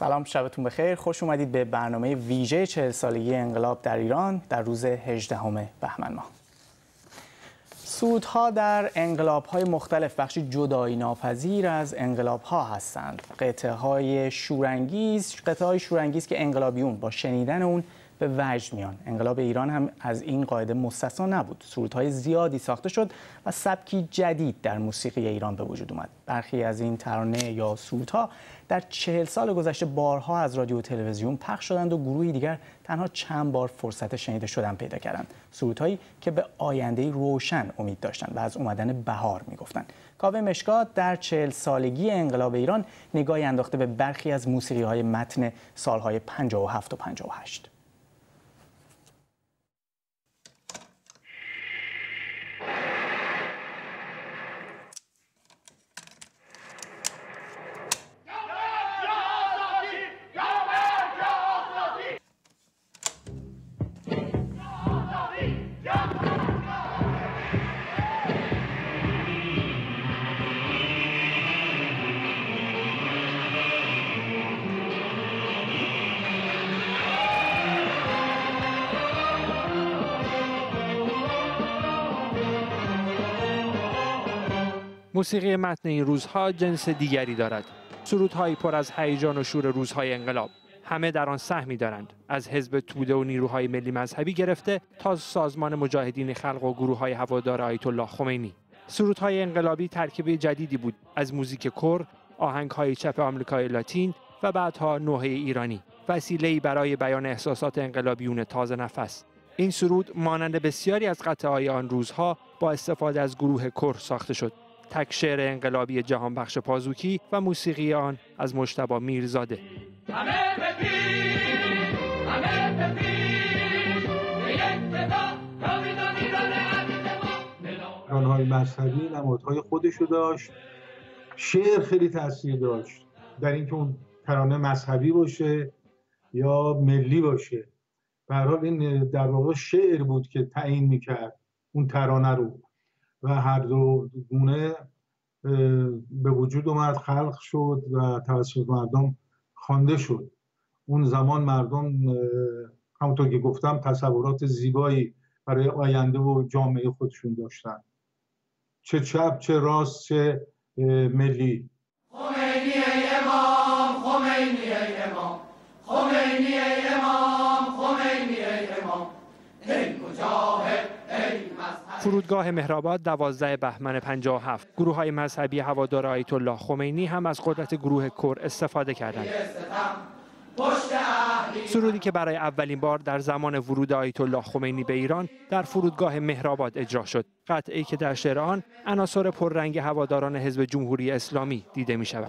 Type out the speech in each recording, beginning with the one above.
سلام، شبتون بخیر. خوش اومدید به برنامه ویژه 40 سالگی انقلاب در ایران در روز 18 بهمن ماه. سرودها در انقلاب‌های مختلف بخشی جدایی ناپذیر از انقلاب‌ها هستند. قطعه‌های شورانگیز که انقلابیون با شنیدن اون به وجد میان. انقلاب ایران هم از این قاعده مستثنا نبود. سرودهای زیادی ساخته شد و سبکی جدید در موسیقی ایران به وجود اومد. برخی از این ترانه یا سرودها در 40 سال گذشته بارها از رادیو و تلویزیون پخش شدند و گروهی دیگر تنها چند بار فرصت شنیده شدن پیدا کردند. سرودهایی که به آینده‌ای روشن امید داشتند و از اومدن بهار میگفتند. کاوه مشکات در 40 سالگی انقلاب ایران نگاهی انداخته به برخی از موسیقی‌های متن سال‌های 57 و 58. موسیقی متن این روزها جنس دیگری دارد. سرودهایی پر از هیجان و شور روزهای انقلاب. همه در آن سهمی دارند. از حزب توده و نیروهای ملی مذهبی گرفته تا سازمان مجاهدین خلق و گروه‌های هوادار آیت الله خمینی. سرودهای انقلابی ترکیب جدیدی بود از موزیک کور، آهنگ‌های چپ آمریکای لاتین و بعدها نوحه ایرانی. وسیله‌ای برای بیان احساسات انقلابیون تازه نفس. این سرود مانند بسیاری از قطعه‌های آن روزها با استفاده از گروه کور ساخته شد. تک شعر انقلابی جهانبخش پازوکی و موسیقی آن از مجتبی میرزاده. ترانه‌های مذهبی نمادهای خودشو داشت. شعر خیلی تاثیر داشت در اینکه اون ترانه مذهبی باشه یا ملی باشه. به هر حال این در واقع شعر بود که تعیین میکرد اون ترانه رو و هر دو گونه به وجود اومد، خلق شد و توسط مردم خوانده شد. اون زمان مردم همونطور که گفتم تصورات زیبایی برای آینده و جامعه خودشون داشتن، چه چپ چه راست چه ملی. خمینی ای امام، خمینی ای امام، خمینی ای امام، خمینی ای امام، ای مجاهد ای مذهب. فرودگاه مهرآباد 12 بهمن 57. گروه‌های مذهبی هوادار آیت الله خمینی هم از قدرت گروه کور استفاده کردند. سرودی که برای اولین بار در زمان ورود آیت الله خمینی به ایران در فرودگاه مهرآباد اجرا شد. قطعه‌ای که در شعر آن عناصر پررنگ هواداران حزب جمهوری اسلامی دیده می‌شود.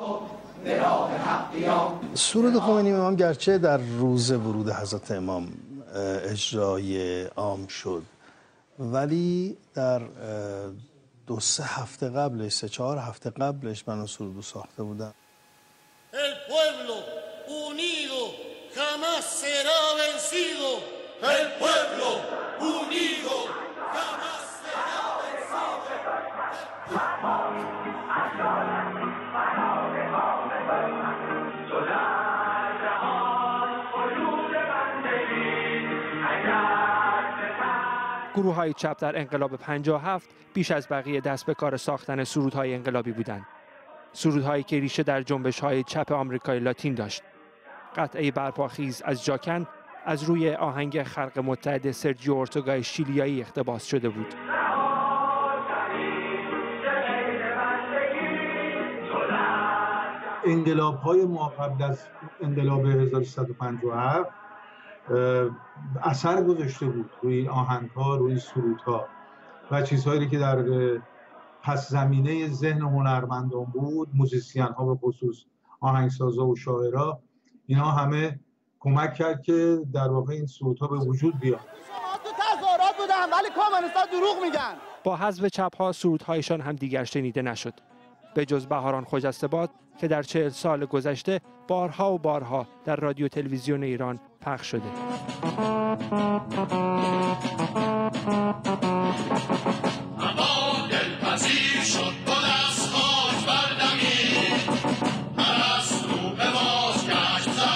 سرود خمینی امام گرچه در روز ورود حضرت امام اجرای عام شد، ولی در 2-3 هفته قبلش، 3-4 هفته قبلش من اون سرود رو ساخته بودم. El pueblo unido jamás será vencido. El pueblo unido jamás será گروه‌های چپ در انقلاب 57 بیش از بقیه دست به کار ساختن سرودهای انقلابی بودند. سرودهایی که ریشه در جنبش‌های چپ آمریکای لاتین داشت. قطعه برپاخیز از جاکن از روی آهنگ خلق متحد سرجیو اورتگای شیلیایی اقتباس شده بود. انقلاب‌های ما قبل از انقلاب 1357 اثر گذاشته بود روی آهنگ‌ها، روی سرودها و چیزهایی که در پس زمینه ذهن هنرمندان بود، موزیسین‌ها به خصوص آهنگسازا و شاعرها، اینا همه کمک کرد که در واقع این سرودها به وجود بیاد. شما تو تظاهرات بودن ولی کمونیست‌ها دروغ میگن. با حذف چپ‌ها سرودهایشان هم دیگر شنیده نشد. به جز بهاران خجسته‌باد که در 40 سال گذشته بارها و بارها در رادیو تلویزیون ایران پخش شده. شد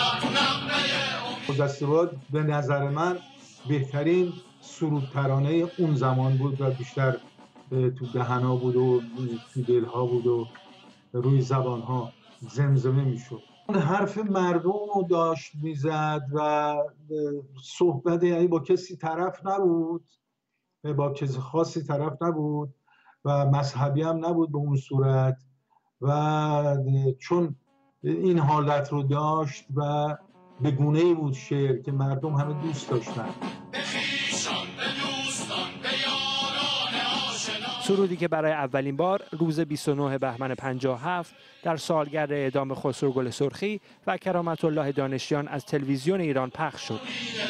خجسته‌باد به نظر من بهترین سرود ترانه اون زمان بود و بیشتر تو دهنا بود و تو دلها بود و روی زبانها زمزمه میشد. اون حرف مردم رو داشت میزد و صحبت، یعنی با کسی طرف نبود، با کسی خاصی طرف نبود و مذهبی هم نبود به اون صورت و چون این حالت رو داشت و به گونه‌ای بود شعر که مردم همه دوست داشتن. سرودی که برای اولین بار روز 29 بهمن 57 در سالگرد اعدام خسرو گل سرخی و کرامت الله دانشیان از تلویزیون ایران پخش شد.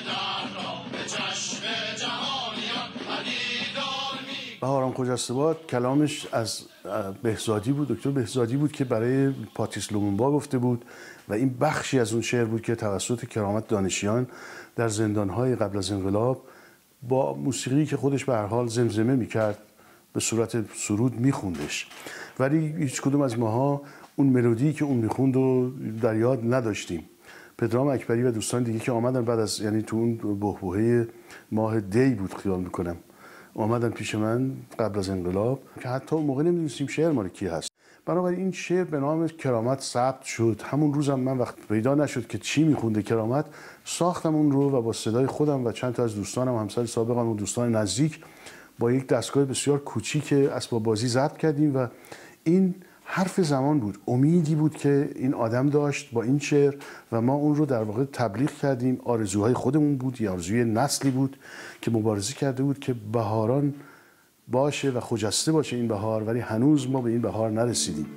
بهارام خجسته‌باد کلامش از بهزادی بود، دکتر بهزادی بود که برای پاتریس لومونبا گفته بود و این بخشی از اون شعر بود که توسط کرامت دانشیان در زندان‌های قبل از انقلاب با موسیقی که خودش به هر حال زمزمه می‌کرد به صورت سرود میخوندش، ولی هیچ کدوم از ماها اون ملودی که اون میخوند رو در یاد نداشتیم. پدرام اکبری و دوستان دیگه که آمدن بعد از، یعنی تو اون بحبوحه ماه دی بود خیال میکنم، آمدن پیش من قبل از انقلاب که حتی اون موقع نمیدونستیم شعر مال کی هست. بنابراین این شعر به نام کرامت ثبت شد. همون روزم من وقت پیدا نشد که چی میخونده کرامت، ساختم اون رو و با صدای خودم و چند تا از دوستانم، همسر سابقم و دوستان نزدیک، با یک دستگاه بسیار کوچیک اسباب بازی ضبط کردیم و این حرف زمان بود، امیدی بود که این آدم داشت با این شعر و ما اون رو در واقع تبلیغ کردیم. آرزوهای خودمون بود، یا آرزوی نسلی بود که مبارزه کرده بود که بهاران باشه و خجسته باشه این بهار، ولی هنوز ما به این بهار نرسیدیم.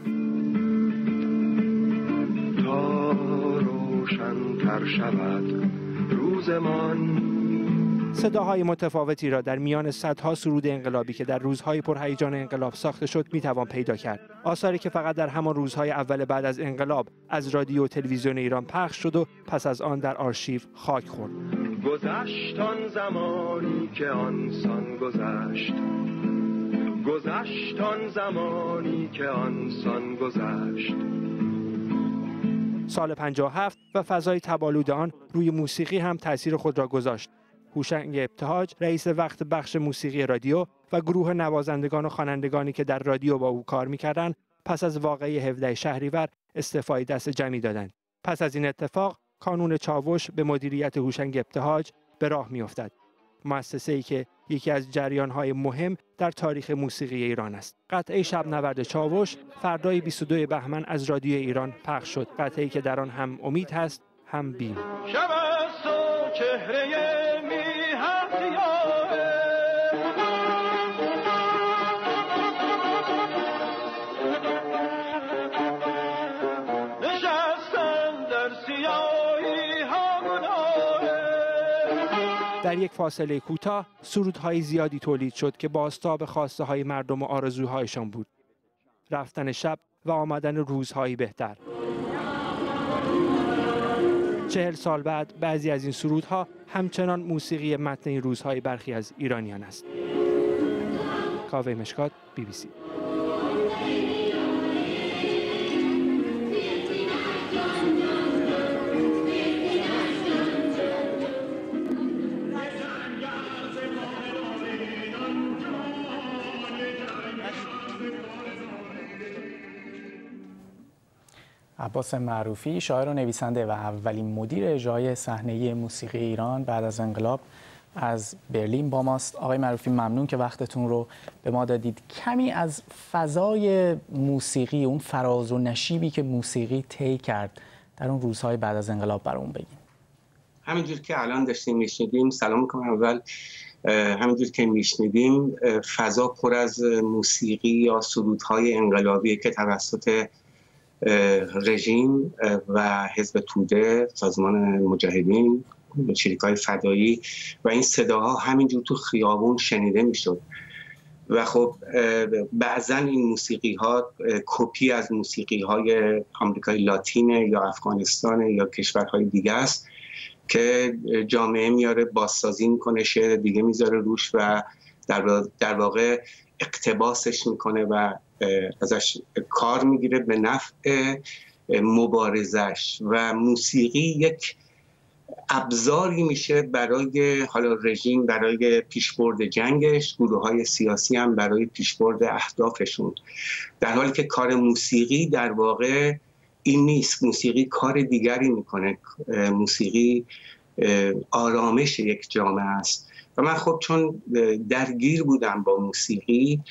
تا روشن‌تر شود روزمان. صداهای متفاوتی را در میان صدها سرود انقلابی که در روزهای پرهیجان انقلاب ساخته شد میتوان پیدا کرد. آثاری که فقط در همان روزهای اول بعد از انقلاب از رادیو و تلویزیون ایران پخش شد و پس از آن در آرشیو خاک خورد. گذشت آن زمانی که آنسان گذشت، گذشت آن زمانی که آنسان گذشت. سال 57 و فضای تبالود آن روی موسیقی هم تأثیر خود را گذاشت. هوشنگ ابتهاج، رئیس وقت بخش موسیقی رادیو و گروه نوازندگان و خوانندگانی که در رادیو با او کار می‌کردند، پس از واقعه 17 شهریور استعفای دست جمعی دادند. پس از این اتفاق، کانون چاوش به مدیریت هوشنگ ابتهاج به راه می‌افتد. مؤسسه‌ای که یکی از جریان‌های مهم در تاریخ موسیقی ایران است. قطعه شب‌نورد چاوش فردای 22 بهمن از رادیو ایران پخش شد. قطعه‌ای که در آن هم امید هست، هم بیم. شب است و چهره در یک فاصله کوتاه سرودهای زیادی تولید شد که بازتاب خواسته های مردم و آرزوهایشان بود. رفتن شب و آمدن روزهایی بهتر. 40 سال بعد بعضی از این سرودها همچنان موسیقی متن این روزهای برخی از ایرانیان است. کاوه مشکات، BBC. عباس معروفی، شاعر و نویسنده و اولین مدیر اجرای صحنه‌ای موسیقی ایران بعد از انقلاب، از برلین با ماست. آقای معروفی، ممنون که وقتتون رو به ما دادید. کمی از فضای موسیقی، اون فراز و نشیبی که موسیقی طی کرد در اون روزهای بعد از انقلاب برامون بگین. همینجور که الان داشتیم میشنیدیم، سلام میکنم اول، همینجور که میشنیدیم فضا پر از موسیقی یا سرودهای انقلابی که توسط رژیم و حزب توده، سازمان مجاهدین، شریکای فدایی و این صداها همینجور تو خیابون شنیده میشد و خب بعضا این موسیقی ها کپی از موسیقی های آمریکای لاتین یا افغانستان یا کشورهای دیگه است که جامعه میاره بازسازی میکنه، شعر دیگه میذاره روش و در واقع اقتباسش میکنه و ازش کار میگیره به نفع مبارزش. و موسیقی یک ابزاری میشه برای حالا رژیم، برای پیشبرد جنگش، گروه‌های سیاسی هم برای پیشبرد اهدافشون، در حالی که کار موسیقی در واقع این نیست. موسیقی کار دیگری میکنه. موسیقی آرامش یک جامعه است و من خب چون درگیر بودم با موسیقی،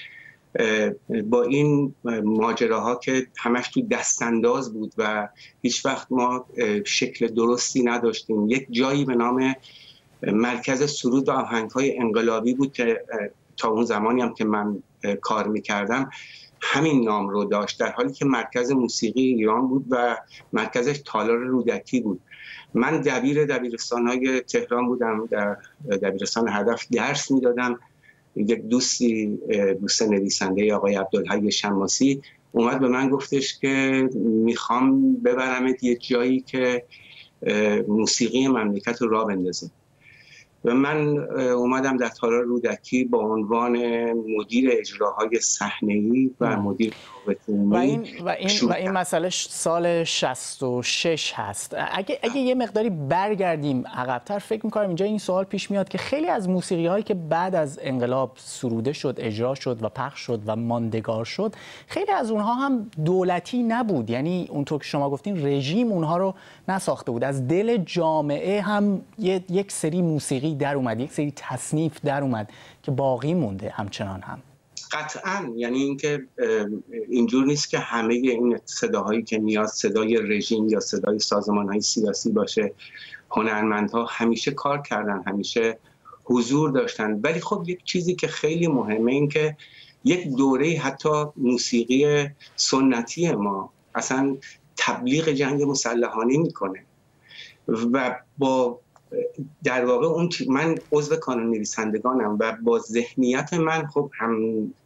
با این ماجراها که همش تو دستانداز بود و هیچ وقت ما شکل درستی نداشتیم، یک جایی به نام مرکز سرود و آهنگ‌های انقلابی بود که تا اون زمانی هم که من کار میکردم همین نام رو داشت، در حالی که مرکز موسیقی ایران بود و مرکزش تالار رودکی بود. من دبیرستان‌های تهران بودم، در دبیرستان هدف درس میدادم. یک دوست نویسنده آقای عبدالحی شماسی اومد به من گفتش که میخوام ببرمت یه جایی که موسیقی مملکت رو راه بندازه و من اومدم در تالار رودکی با عنوان مدیر اجراهای صحنه‌ای و مدیر و این مسئله سال 66 هست. اگه یه مقداری برگردیم عقب‌تر، فکر می‌کنم اینجا این سوال پیش میاد که خیلی از موسیقی‌هایی که بعد از انقلاب سروده شد، اجرا شد و پخش شد و ماندگار شد، خیلی از اونها هم دولتی نبود. یعنی اونطور که شما گفتین رژیم اونها رو نساخته بود. از دل جامعه هم یک سری موسیقی در اومد، یک سری تصنیف در اومد که باقی مونده همچنان هم. قطعاً، یعنی اینکه اینجور نیست که همه این صداهایی که میاد صدای رژیم یا صدای سازمان‌های سیاسی باشه. هنرمندها همیشه کار کردن، همیشه حضور داشتن، ولی خب یک چیزی که خیلی مهمه این که یک دوره حتی موسیقی سنتی ما اصلا تبلیغ جنگ مسلحانه میکنه و با در واقع اون من عضو کانون نویسندگانم و با ذهنیت من خب هم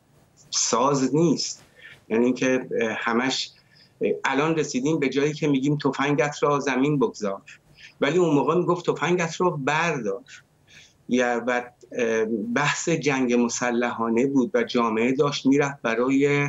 ساز نیست. یعنی اینکه همش الان رسیدیم به جایی که میگیم تفنگت را زمین بگذار، ولی اون موقع میگفت تفنگت را بردار. یا و بحث جنگ مسلحانه بود و جامعه داشت میرفت برای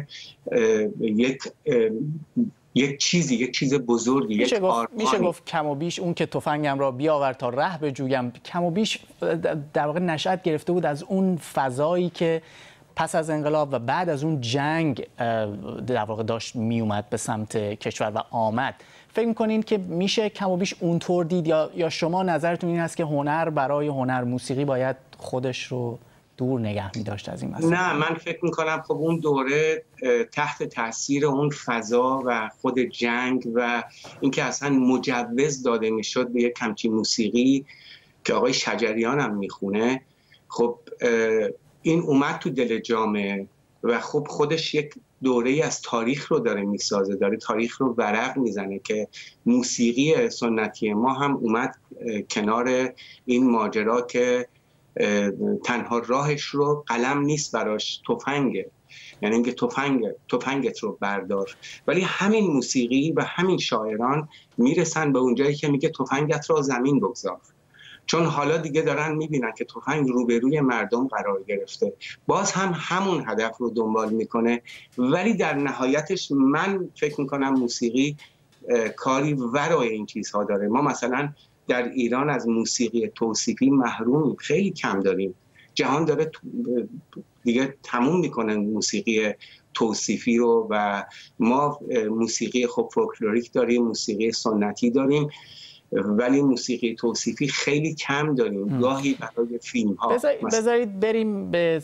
یک چیز بزرگی. میشه گفت کم و بیش اون که تفنگم را بیاور تا ره بجویم، کم و بیش در واقع نشأت گرفته بود از اون فضایی که پس از انقلاب و بعد از اون جنگ در واقع داشت میومد به سمت کشور و آمد. فکر میکنین که میشه کم و بیش اونطور دید یا شما نظرتون این هست که هنر برای هنر موسیقی باید خودش رو دور نگه می داشت از این مسئله؟ نه، من فکر میکنم خب اون دوره تحت تاثیر اون فضا و خود جنگ و اینکه اصلا مجوز داده میشد به یک همچین موسیقی که آقای شجریان هم میخونه، خب این اومد تو دل جامعه و خب خودش یک دوره‌ای از تاریخ رو داره میسازه، داره تاریخ رو ورق میزنه که موسیقی سنتی ما هم اومد کنار این ماجرا که تنها راهش رو قلم نیست براش، تفنگه. یعنی اینکه تفنگت رو بردار. ولی همین موسیقی و همین شاعران میرسن به اونجایی که میگه تفنگت رو زمین بگذار، چون حالا دیگه دارن میبینن که تفنگ روبروی مردم قرار گرفته. باز هم همون هدف رو دنبال میکنه، ولی در نهایتش من فکر میکنم موسیقی کاری ورای این چیزها داره. ما مثلا در ایران از موسیقی توصیفی محروم خیلی کم داریم. جهان داره دیگه تموم میکنه موسیقی توصیفی رو و ما موسیقی خب فولکلوریک داریم، موسیقی سنتی داریم، ولی موسیقی توصیفی خیلی کم داریم. گاهی برای فیلم ها. بذارید بریم به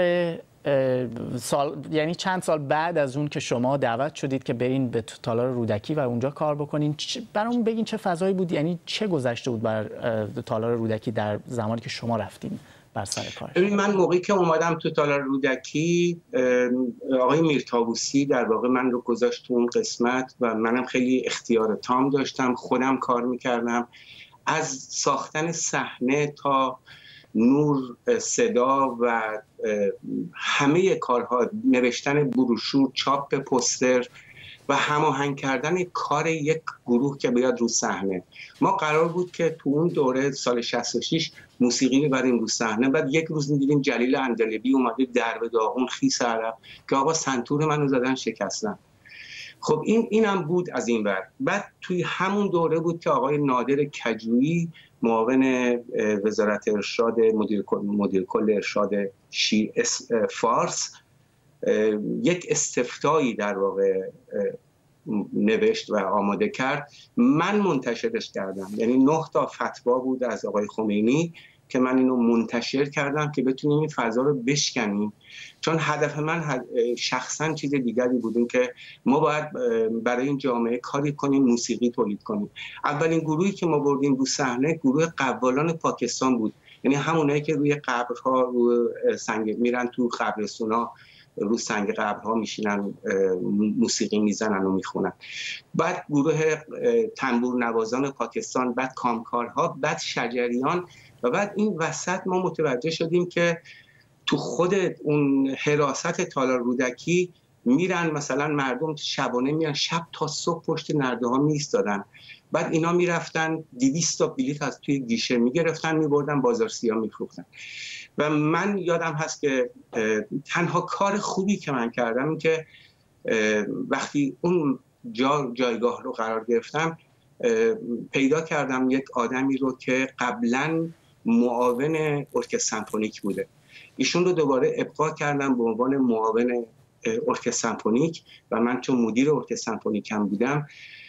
یعنی چند سال بعد از اون که شما دعوت شدید که برین به تالار رودکی و اونجا کار بکنین، برامون بگین چه فضایی بود، یعنی چه گذشته بود بر تالار رودکی در زمانی که شما رفتین بر سر کار؟ من موقعی که اومدم تو تالار رودکی، آقای میرطاووسی در واقع من رو گذاشت تو اون قسمت و منم خیلی اختیار تام داشتم، خودم کار میکردم، از ساختن صحنه تا نور، صدا و همه کارها، نوشتن بروشور، چاپ پوستر و هماهنگ کردن کار یک گروه که بیاد رو صحنه. ما قرار بود که تو اون دوره سال 66 موسیقی ببریم رو صحنه. بعد یک روز می‌دیدیم جلیل اندلبی اومده در به داغون خیس عرب که آقا سنتور منو زدن شکستن. خب اینم بود از این ور. بعد توی همون دوره بود که آقای نادر کجویی معاون وزارت ارشاد مدیر کل ارشاد فارس یک استفتایی در واقع نوشت و آماده کرد. من منتشرش کردم، یعنی 9 تا فتوا بود از آقای خمینی که من اینو منتشر کردم که بتونیم این فضا رو بشکنیم، چون هدف من شخصا چیز دیگری بود، این که ما باید برای این جامعه کاری کنیم، موسیقی تولید کنیم. اولین گروهی که ما بردیم رو صحنه گروه قوالان پاکستان بود، یعنی همونایی که روی قبرها رو سنگ میرن تو قبرستونا، رو سنگ قبرها میشینن موسیقی میزنن و میخونن. بعد گروه تنبور نوازان پاکستان، بعد کامکارها، بعد شجریان، و بعد این وسط ما متوجه شدیم که تو خود اون حراست تالار رودکی میرن مثلا مردم شبانه میرن، شب تا صبح پشت نرده ها میایستادن. بعد اینا میرفتن 200 تا بلیط از توی گیشه میگرفتن میبردن بازار سیاه میفروختن. و من یادم هست که تنها کار خوبی که من کردم این که وقتی اون جایگاه رو قرار گرفتم پیدا کردم یک آدمی رو که قبلا معاون ارکستر سمفونیک بوده، ایشون رو دوباره ابقا کردم به عنوان معاون ارکستر سمفونیک و من چون مدیر ارکستر سمفونیک هم بودم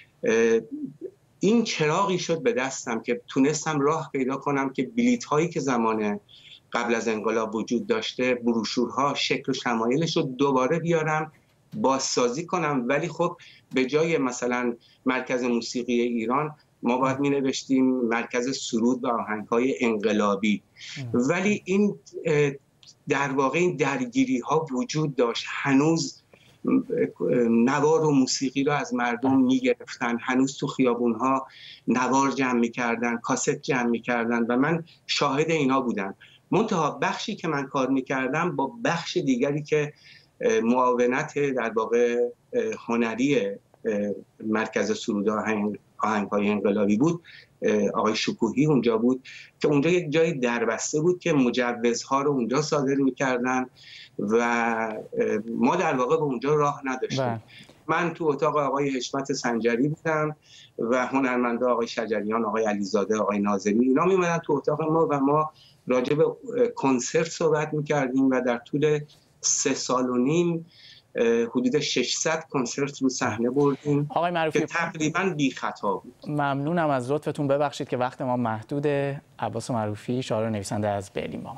این چراغی شد به دستم که تونستم راه پیدا کنم که بلیط هایی که زمان قبل از انقلاب وجود داشته، بروشورها، شکل و شمایلش رو دوباره بیارم، بازسازی کنم. ولی خب به جای مثلا مرکز موسیقی ایران ما باید می نوشتیم مرکز سرود و آهنگ‌های انقلابی. ولی این در واقع این درگیری ها وجود داشت، هنوز نوار و موسیقی رو از مردم میگرفتن، هنوز تو خیابون ها نوار جمع میکردن، کاست جمع میکردن و من شاهد اینا بودم. منتها بخشی که من کار میکردم با بخش دیگری که معاونت در واقع هنری مرکز سرود آهنگ‌های انقلابی بود، آقای شکوهی اونجا بود که اونجا یک جای دربسته بود که مجوزها رو اونجا صادر میکردن و ما در واقع به اونجا راه نداشتیم. من تو اتاق آقای حشمت سنجری بودم و هنرمنده آقای شجریان، آقای علیزاده، آقای ناظمی، اینا میومدن تو اتاق ما و ما راجع به کنسرت صحبت میکردیم و در طول 3.5 سال حدود 600 کنسرت رو صحنه بردیم آقای معروفی که تقریبا بی خطا بود. ممنونم از لطفتون، ببخشید که وقت ما محدوده. عباس معروفی، شاعر و نویسنده از برلین.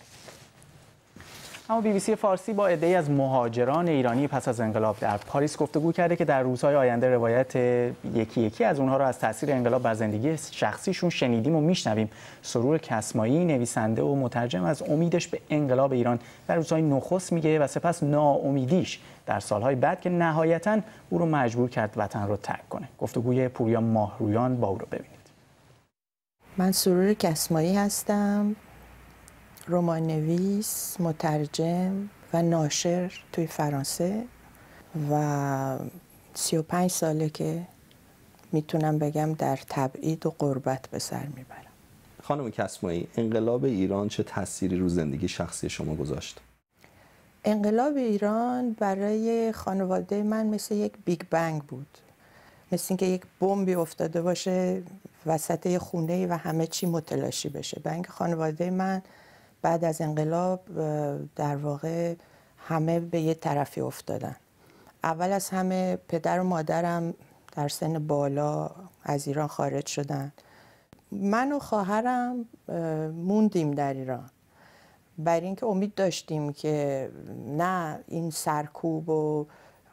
اما BBC فارسی با عده‌ای از مهاجران ایرانی پس از انقلاب در پاریس گفتگو کرده که در روزهای آینده روایت یکی یکی از اونها را از تاثیر انقلاب بر زندگی شخصیشون شنیدیم و میشنویم. سرور کسمایی، نویسنده و مترجم، از امیدش به انقلاب ایران در روزهای نخست میگه و سپس ناامیدیش در سالهای بعد که نهایتاً او رو مجبور کرد وطن رو ترک کنه. گفتگوی پوریا ماهرویان با او رو ببینید. من سرور کسمایی هستم، رمان نویس، مترجم و ناشر توی فرانسه و 35 ساله که میتونم بگم در تبعید و غربت به سر میبرم. خانم کسمایی، انقلاب ایران چه تأثیری رو زندگی شخصی شما گذاشت؟ انقلاب ایران برای خانواده من مثل یک بیگ بنگ بود، مثل اینکه یک بمبی افتاده باشه وسط یه خونه و همه چی متلاشی بشه. بنگ خانواده من بعد از انقلاب در واقع همه به یه طرفی افتادن. اول از همه پدر و مادرم در سن بالا از ایران خارج شدن. من و خواهرم موندیم در ایران برای اینکه امید داشتیم که نه این سرکوب و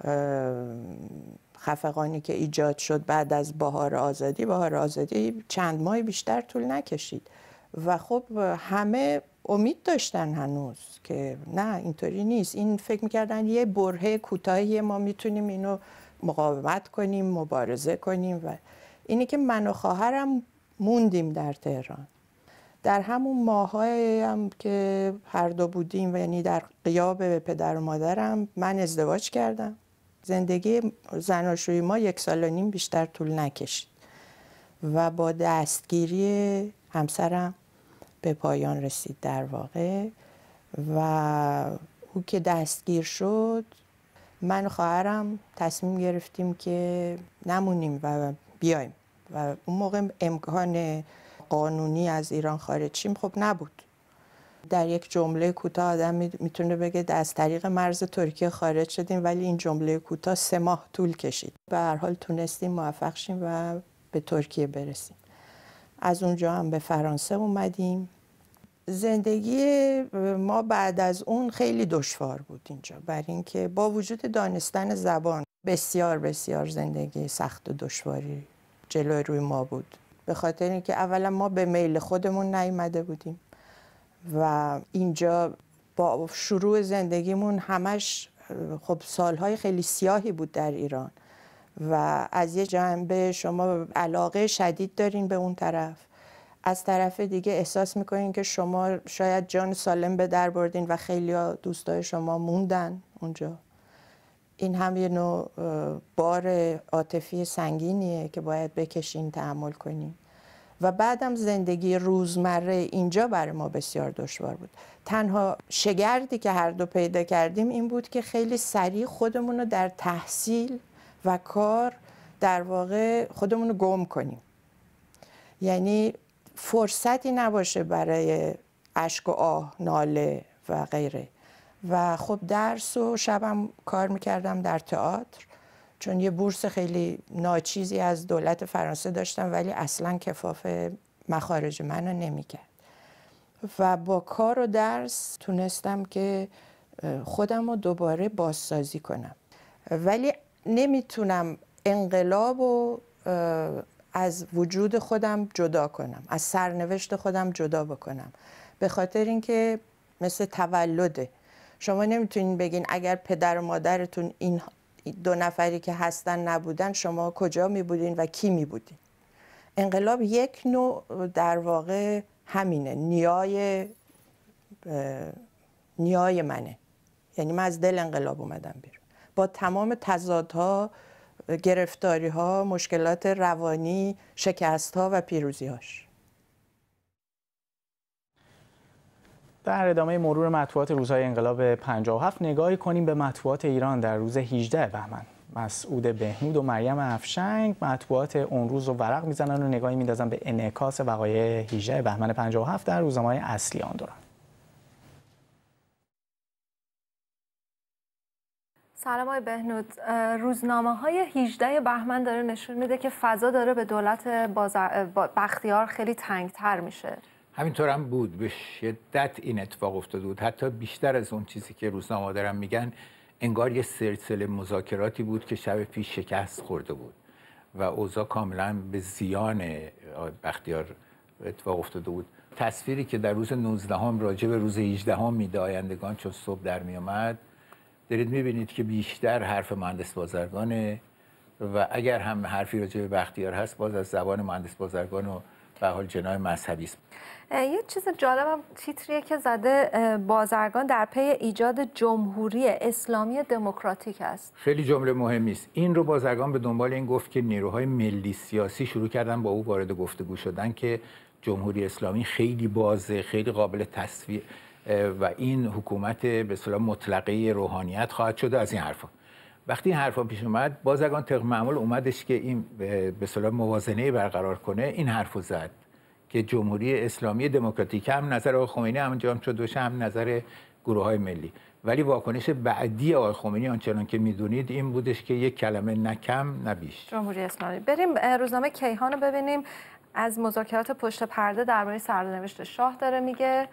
خفقانی که ایجاد شد بعد از بهار آزادی چند ماه بیشتر طول نکشید و خب همه امید داشتن هنوز که نه اینطوری نیست. این فکر میکردن یه برهه کوتاهی ما میتونیم اینو مقاومت کنیم، مبارزه کنیم و اینی که من و خواهرم موندیم در تهران. در همون ماهایی هم که هر دو بودیم و یعنی در غیاب پدر و مادرم من ازدواج کردم. زندگی زناشویی ما 1.5 سال بیشتر طول نکشید و با دستگیری همسرم به پایان رسید در واقع. و او که دستگیر شد من و خواهرم تصمیم گرفتیم که نمونیم و بیایم و اون موقع امکان قانونی از ایران خارج شیم خب نبود. در یک جمله کوتاه آدم میتونه بگه از طریق مرز ترکیه خارج شدیم، ولی این جمله کوتاه 3 ماه طول کشید. به هر حال تونستیم موفق شیم و به ترکیه برسیم. از اونجا هم به فرانسه اومدیم. زندگی ما بعد از اون خیلی دشوار بود اینجا، برای اینکه با وجود دانستن زبان بسیار بسیار زندگی سخت و دشواری جلوی روی ما بود، به خاطر اینکه اولا ما به میل خودمون نیامده بودیم و اینجا با شروع زندگیمون همش خب سالهای خیلی سیاهی بود در ایران و از یه جنبه شما علاقه شدید دارین به اون طرف، از طرف دیگه احساس میکنین که شما شاید جان سالم به در بردین و خیلی دوستای شما موندن اونجا. این هم یه نوع بار عاطفی سنگینیه که باید بکشین، تحمل کنین. و بعدم زندگی روزمره اینجا برای ما بسیار دشوار بود. تنها شگردی که هر دو پیدا کردیم این بود که خیلی سریع خودمون رو در تحصیل و کار در واقع خودمون رو گم کنیم. یعنی فرصتی نباشه برای اشک و آه، ناله و غیره. و خب درس و شبم کار میکردم در تئاتر، چون یه بورس خیلی ناچیزی از دولت فرانسه داشتم ولی اصلا کفاف مخارج منو نمیکرد. و با کار و درس تونستم که خودم رو دوباره بازسازی کنم، ولی نمیتونم انقلاب رو از وجود خودم جدا کنم، از سرنوشت خودم جدا بکنم، به خاطر اینکه مثل تولده شما نمیتونین بگین اگر پدر و مادرتون این 2 نفری که هستن نبودن شما کجا میبودین و کی میبودین. انقلاب یک نوع در واقع همینه، نیای منه، یعنی من از دل انقلاب اومدم بیرون با تمام تضادها، گرفتاری‌ها، مشکلات روانی، شکست‌ها و پیروزی‌هاش. در ادامه مرور مطبوعات روزهای انقلاب 57 نگاهی کنیم به مطبوعات ایران در روز 18 بهمن. مسعود بهنود و مریم افشنگ مطبوعات اون روز رو ورق میزنن و نگاهی میندازن به انعکاس وقایع 18 بهمن 57 در روزنامه‌های اصلی آن دوران. سلام آقای بهنود، روزنامه‌های 18 بهمن داره نشون میده که فضا داره به دولت بختیار خیلی تنگ‌تر میشه. همینطور هم بود، به شدت این اتفاق افتاده بود، حتی بیشتر از اون چیزی که روزنامه‌ها دارن میگن. انگار یه سلسله مذاکراتی بود که شب پیش شکست خورده بود و اوضاع کاملا به زیان بختیار اتفاق افتاده بود. تصویری که در روز 19 راجع به روز 18 میده آیندگان چون صبح در میامد، دارید میبینید که بیشتر حرف مهندس بازرگانه و اگر هم حرفی راجع به بختیار هست باز از زبان مهندس بازرگان و به حال جناح مذهبی است. یه چیز جالبم تیتریه که زده بازرگان در پی ایجاد جمهوری اسلامی دموکراتیک است. خیلی جمله مهمی است. این رو بازرگان به دنبال این گفت که نیروهای ملی سیاسی شروع کردن با او وارد گفتگو شدن که جمهوری اسلامی خیلی بازه، خیلی قابل تصویر و این حکومت به اصطلاح مطلقه روحانیت خواهد شد. از این حرفا وقتی این حرفا پیش اومد، بازرگان طبق معمول اومدش که این به اصطلاح موازنه برقرار کنه، این حرفو زد که جمهوری اسلامی دموکراتیک هم نظر آقای خمینی هم شد باشه، هم نظر گروه‌های ملی. ولی واکنش بعدی آقای خمینی آنچنان که میدونید این بودش که یک کلمه نه کم نه بیش. جمهوری اسلامی. بریم روزنامه کیهان رو ببینیم، از مذاکرات پشت پرده درباره سرنوشت شاه داره میگه.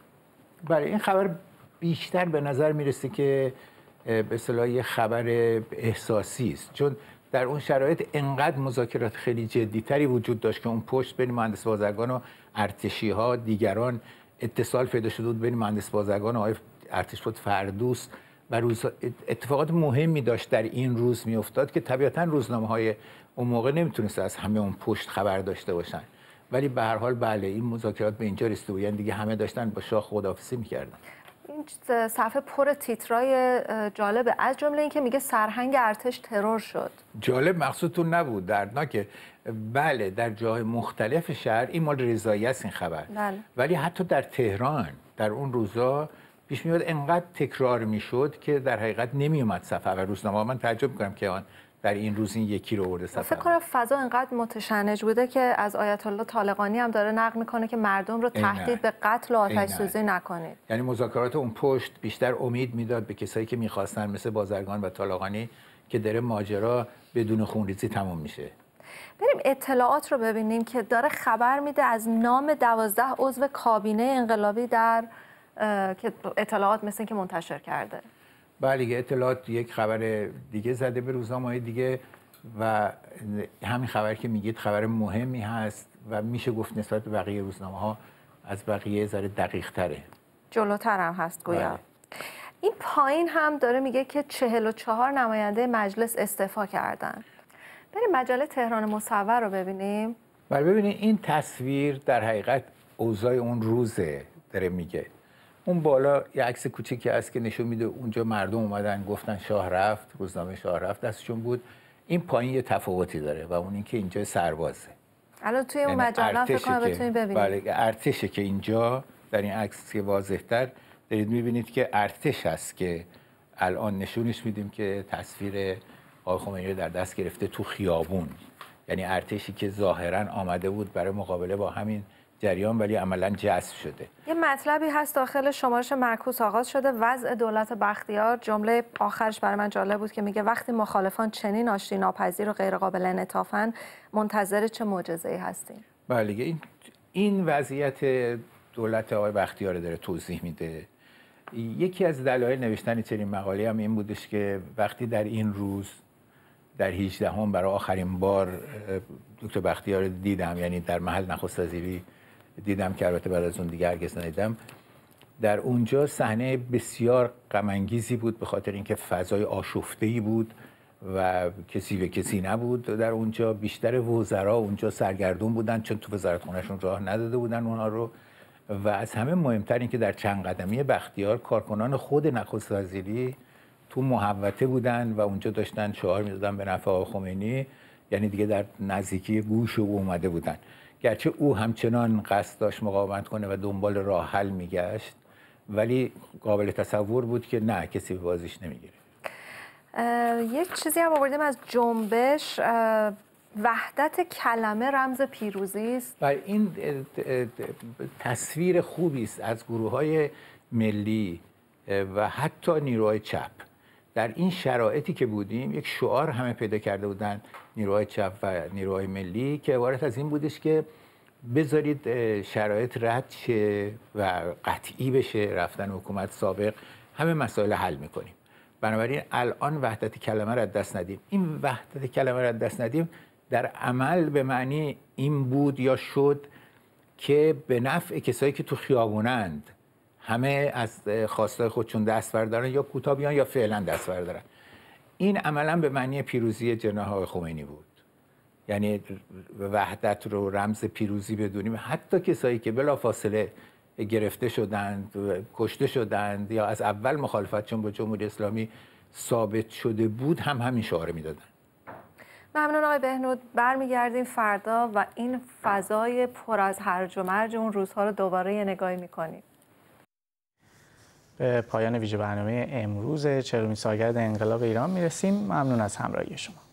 برای این خبر بیشتر به نظر میرسه که به اصطلاح یه خبر احساسی است، چون در اون شرایط انقدر مذاکرات خیلی جدی‌تری وجود داشت که اون پشت بین مهندس بازرگان و ارتشی‌ها دیگران اتصال پیدا شده بود، بین مهندس بازرگان و آقای ارتشپاد فردوس و اتفاقات مهمی داشت در این روز میافتاد که طبیعتاً روزنامه‌های اون موقع نمیتونست از همه اون پشت خبر داشته باشن، ولی به هر حال بله این مذاکرات به اینجا رسیده بود، یعنی دیگه همه داشتن با شاه خداحافظی می‌کردن. این صفحه پر تیترای جالبه، از جمله این که میگه سرهنگ ارتش ترور شد. جالب مقصودتون نبود، دردناکه. بله در جای مختلف شهر این مال رضایی است این خبر. بله. ولی حتی در تهران در اون روزا پیش میاد انقدر تکرار میشد که در حقیقت نمیومد صفحه و روزنامه. من تعجب میکنم که در این روز این یکی رو آورده صفحه. فکر کنم فضا انقدر متشنج بوده که از آیت الله طالقانی هم داره نقل میکنه که مردم رو تهدید به قتل و آتش سوزی نکنید. یعنی مذاکرات اون پشت بیشتر امید میداد به کسایی که میخواستن مثل بازرگان و طالقانی که داره ماجرا بدون خونریزی تموم میشه. بریم اطلاعات رو ببینیم که داره خبر میده از نام 12 عضو کابینه انقلابی در که اطلاعات مثل که منتشر کرده. بله، اطلاعات یک خبر دیگه زده به روزنامه‌های دیگه و همین خبر که میگید خبر مهمی هست و میشه گفت نسبت به بقیه روزنامه‌ها از بقیه ذره دقیق تره. جلوتر هم هست گویا. این پایین هم داره میگه که 44 نماینده مجلس استعفا کردن. بریم مجله تهران مصور رو ببینیم. بله ببینید این تصویر در حقیقت اوضاع اون روزه داره میگه. اون بالا یه عکس کوچیکی هست که نشون میده اونجا مردم اومدن گفتن شاه رفت، روزنامه شاه رفت دستشون بود. این پایین یه تفاوتی داره و اون اینکه اینجا سربازه. الان توی اون مجله فکر کنم بتونید ببینید. بله، ارتشه که اینجا در این عکس که واضح‌تر دارید میبینید که ارتش هست که الان نشونش میدیم که تصویر آقای خمینی رو در دست گرفته تو خیابون. یعنی ارتشی که ظاهراً آمده بود برای مقابله با همین جریان ولی عملاً جذب شده. یه مطلبی هست داخل شمارش معکوس آغاز شده، وضع دولت بختیار. جمله آخرش برای من جالب بود که میگه وقتی مخالفان چنین آشتی ناپذیر و غیر قابل انعطافن منتظر چه معجزه‌ای هستیم. بله، این وضعیت دولت آقای بختیار داره توضیح میده. یکی از دلایل نوشتن چنین مقاله هم این بودش که وقتی در این روز در 18 برای آخرین بار دکتر بختیار رو دیدم، یعنی در محل نخست وزیری دیدم که البته بعد از اون دیگه هرگز ندیدم، در اونجا صحنه بسیار غم انگیزی بود به خاطر اینکه فضای آشفته‌ای بود و کسی به کسی نبود در اونجا. بیشتر وزرا اونجا سرگردون بودن چون تو وزارتخونه‌شون راه نداده بودن اونها رو. و از همه مهمتر این که در چند قدمی بختیار کارکنان خود نخست وزیری تو محوطه بودن و اونجا داشتن شعار می‌دادن به نفع آقای خمینی، یعنی دیگه در نزدیکی گوش او اومده بودن. گرچه او همچنان قصد داشت مقاومت کنه و دنبال راه حل میگشت ولی قابل تصور بود که نه، کسی به بازیش نمیگیره. یک چیزی هم آوردیم از جنبش، وحدت کلمه رمز پیروزی است. و این تصویر خوبی است از گروه‌های ملی و حتی نیروهای چپ. در این شرایطی که بودیم یک شعار همه پیدا کرده بودن نیروهای چپ و نیروهای ملی که عبارت از این بودش که بذارید شرایط رد شه و قطعی بشه رفتن حکومت سابق، همه مسائل حل میکنیم. بنابراین الان وحدت کلمه را دست ندیم. این وحدت کلمه را دست ندیم در عمل به معنی این بود یا شد که به نفع کسایی که تو خیابونند همه از خواستای خودشون دست بردارن یا کوتاه بیان یا فعلا دست بردارن. این عملا به معنی پیروزی جناح آقای خمینی بود. یعنی وحدت رو رمز پیروزی بدونیم. حتی کسایی که بلافاصله گرفته شدند، کشته شدند یا از اول مخالفتشون با جمهوری اسلامی ثابت شده بود هم همین شعار میدادن. ممنون آقای بهنود. برمیگردیم فردا و این فضای پر از هرج و مرج اون روزها رو دوباره یه نگاهی میکنیم. به پایان ویژه برنامه امروز 40مین سالگرد انقلاب ایران میرسیم. ممنون از همراهی شما.